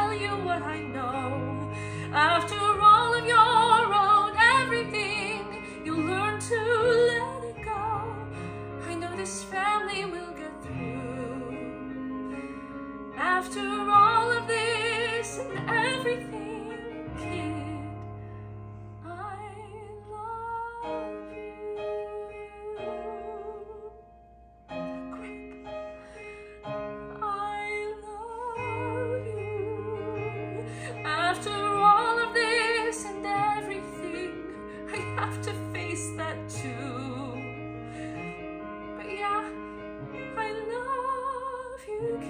tell you what I know. After all of your own everything, you learn to let it go. I know this family will get through. After all of this and everything, kid, I love you. Quick. I love you. After all of this and everything, I have to face that too. But yeah, I love you, kid.